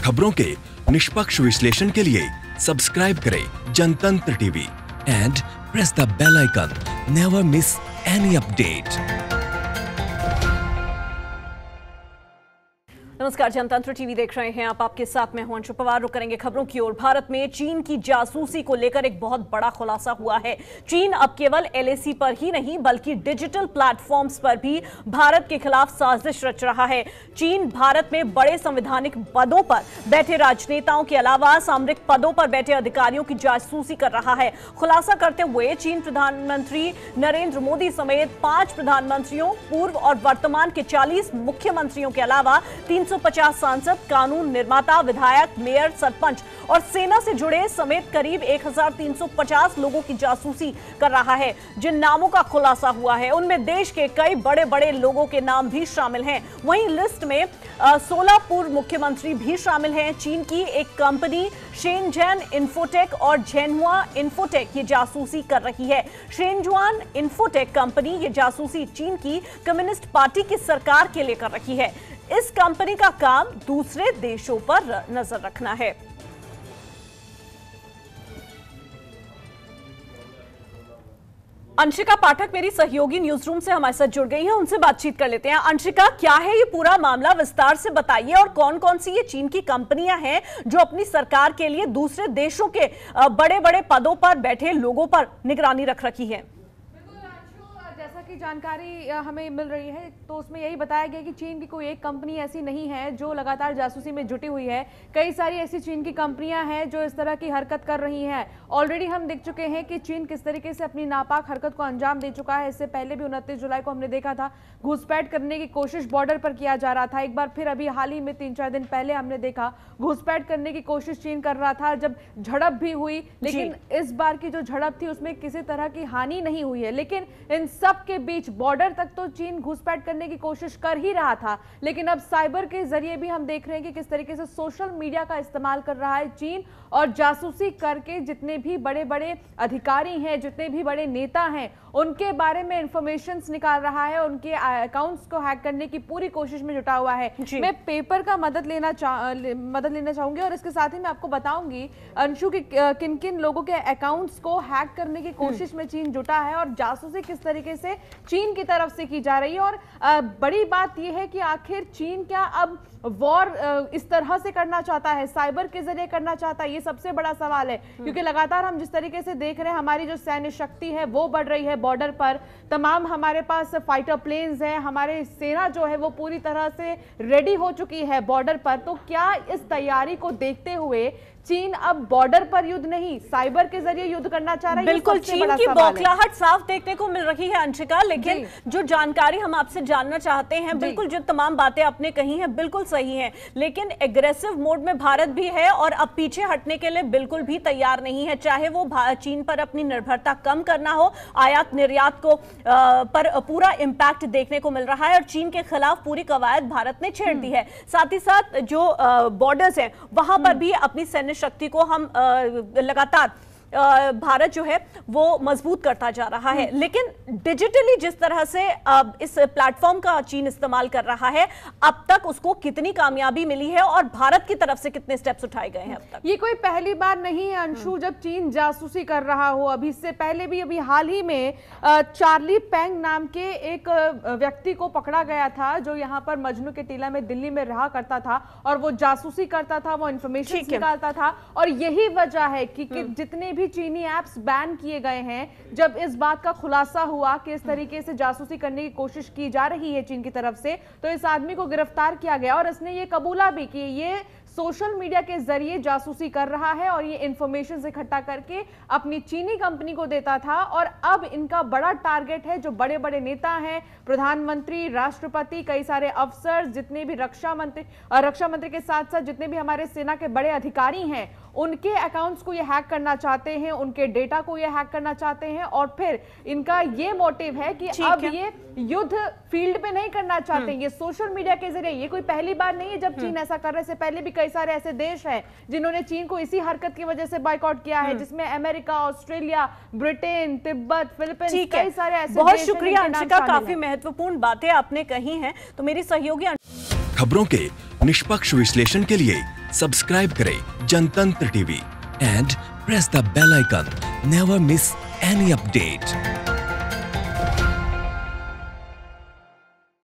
खबरों के निष्पक्ष विश्लेषण के लिए सब्सक्राइब करें Jantantra TV and press the bell icon. Never miss any update. नमस्कार, जनतंत्र टीवी देख रहे हैं आप। आपके साथ मैं हूं अंशु पवार। रुक करेंगे खबरों की ओर। भारत में चीन की जासूसी को लेकर एक बहुत बड़ा खुलासा हुआ है। चीन अब केवल एलएसी पर ही नहीं बल्कि डिजिटल प्लेटफॉर्म्स पर भी भारत के खिलाफ साजिश रच रहा है। चीन भारत में बड़े संवैधानिक पदों पर बैठे राजनेताओं के अलावा सामरिक पदों पर बैठे अधिकारियों की जासूसी कर रहा है। खुलासा करते हुए चीन प्रधानमंत्री नरेंद्र मोदी समेत 5 प्रधानमंत्रियों, पूर्व और वर्तमान के 40 मुख्यमंत्रियों के अलावा 350 सांसद, कानून निर्माता, विधायक, मेयर, सरपंच और सेना से जुड़े समेत करीब 1350 लोगों की जासूसी कर रहा है। जिन नामों का खुलासा हुआ है उनमें देश के कई बड़े बड़े लोगों के नाम भी शामिल हैं। वहीं लिस्ट में 16 पूर्व मुख्यमंत्री भी शामिल हैं। चीन की एक कंपनी शेनज़ेन इन्फोटेक और झेनहुआ इन्फोटेक ये जासूसी कर रही है। शेनज़ुआन इन्फोटेक कंपनी ये जासूसी चीन की कम्युनिस्ट पार्टी की सरकार के लिए कर रही है। इस कंपनी का काम दूसरे देशों पर नजर रखना है। अंशिका पाठक मेरी सहयोगी न्यूज रूम से हमारे साथ जुड़ गई हैं, उनसे बातचीत कर लेते हैं। अंशिका, क्या है ये पूरा मामला, विस्तार से बताइए, और कौन कौन सी ये चीन की कंपनियां हैं जो अपनी सरकार के लिए दूसरे देशों के बड़े बड़े पदों पर बैठे लोगों पर निगरानी रख रखी है? जैसा कि जानकारी हमें मिल रही है तो उसमें यही बताया गया कि चीन की कोई एक कंपनी ऐसी नहीं है जो लगातार जासूसी में जुटी हुई है। कई सारी ऐसी चीन की कंपनियां हैं जो इस तरह की हरकत कर रही हैं। ऑलरेडी हम देख चुके हैं कि चीन किस तरीके से अपनी नापाक हरकत को अंजाम दे चुका है। इससे पहले भी 29 जुलाई को हमने देखा था घुसपैठ करने की कोशिश बॉर्डर पर किया जा रहा था। एक बार फिर अभी हाल ही में 3-4 दिन पहले हमने देखा घुसपैठ करने की कोशिश चीन कर रहा था, जब झड़प भी हुई। लेकिन इस बार की जो झड़प थी उसमें किसी तरह की हानि नहीं हुई है। लेकिन इन सब के बीच बॉर्डर तक तो चीन घुसपैठ करने की कोशिश कर ही रहा था, लेकिन अब साइबर के जरिए भी हम देख रहे हैं कि किस तरीके से सोशल मीडिया का इस्तेमाल कर रहा है चीन, और जासूसी करके जितने भी बड़े बड़े अधिकारी हैं, जितने भी बड़े नेता हैं, उनके बारे में इंफॉर्मेशंस निकाल रहा है, उनके अकाउंट्स को हैक करने की पूरी कोशिश में जुटा हुआ है। मैं पेपर का मदद लेना चाहूंगी और इसके साथ ही मैं आपको बताऊंगी अंशु की किन किन लोगों के अकाउंट्स को हैक करने की कोशिश में चीन जुटा है और जासूसी किस तरीके से चीन की तरफ से की जा रही है। और बड़ी बात यह है कि आखिर चीन क्या अब वॉर इस तरह से करना चाहता है, साइबर के जरिए करना चाहता है, ये सबसे बड़ा सवाल है। क्योंकि लगातार हम जिस तरीके से देख रहे हैं हमारी जो सैन्य शक्ति है वो बढ़ रही है बॉर्डर पर, तमाम हमारे पास फाइटर प्लेन्स हैं, हमारी सेना जो है वो पूरी तरह से रेडी हो चुकी है बॉर्डर पर। तो क्या इस तैयारी को देखते हुए चीन अब बॉर्डर पर युद्ध नहीं साइबर के जरिए युद्ध करना चाह रहा है? बिल्कुल, चीन की बौखलाहट साफ देखने को मिल रही है अंशिका। लेकिन जो जानकारी हम आपसे जानना चाहते हैं, बिल्कुल जो तमाम बातें आपने कही हैं बिल्कुल सही हैं, लेकिन एग्रेसिव मोड में भारत भी है और अब पीछे हटने के लिए बिल्कुल भी तैयार नहीं है। चाहे वो चीन पर अपनी निर्भरता कम करना हो, आयात निर्यात को पर पूरा इम्पैक्ट देखने को मिल रहा है और चीन के खिलाफ पूरी कवायद भारत ने छेड़ दी है। साथ ही साथ जो बॉर्डर्स हैं वहां पर भी अपनी सैन्य शक्ति को हम लगातार भारत जो है वो मजबूत करता जा रहा है। लेकिन डिजिटली जिस तरह से इस प्लेटफॉर्म का चीन इस्तेमाल कर रहा है, अब तक उसको कितनी कामयाबी मिली है और भारत की तरफ से कितने स्टेप्स उठाए गए हैं अब तक? ये कोई पहली बार नहीं है अंशु जब चीन जासूसी कर रहा हो। अभी इससे पहले भी अभी हाल ही में चार्ली पेंग नाम के एक व्यक्ति को पकड़ा गया था जो यहाँ पर मजनू के टीला में दिल्ली में रहा करता था और वो जासूसी करता था, वो इंफॉर्मेशन निकालता था। और यही वजह है कि जितने भी चीनी एप्स बैन किए गए हैं, जब इस बात का खुलासा हुआ कि इस तरीके से जासूसी करने की कोशिश की जा रही है चीन की तरफ से, तो इस आदमी को गिरफ्तार किया गया और इसने ये कबूला भी कि ये सोशल मीडिया के जरिए जासूसी कर रहा है और ये इंफॉर्मेशन इकट्ठा करके अपनी चीनी कंपनी को देता था। और अब इनका बड़ा टारगेट है जो बड़े बड़े नेता हैं, प्रधानमंत्री, राष्ट्रपति, कई सारे अफसर, जितने भी रक्षा मंत्री के साथ साथ जितने भी हमारे सेना के बड़े अधिकारी हैं, उनके अकाउंट्स को ये हैक करना चाहते हैं, उनके डेटा को ये हैक करना चाहते हैं। और फिर इनका ये मोटिव है कि अब ये युद्ध फील्ड पे नहीं करना चाहते, ये सोशल मीडिया के जरिए। ये कोई पहली बार नहीं है जब चीन ऐसा कर रहे। से पहले भी कई सारे ऐसे देश हैं जिन्होंने चीन को इसी हरकत की वजह से बायकॉट किया है, जिसमें America, Australia, Britain, Tibet, Philippines, कई सारे ऐसे। बहुत शुक्रिया अंशिका, काफी महत्वपूर्ण बातें आपने कही हैं। तो मेरी सहयोगी खबरों के निष्पक्ष विश्लेषण के लिए सब्सक्राइब करें Jantantra TV and press the bell icon. Never miss any update.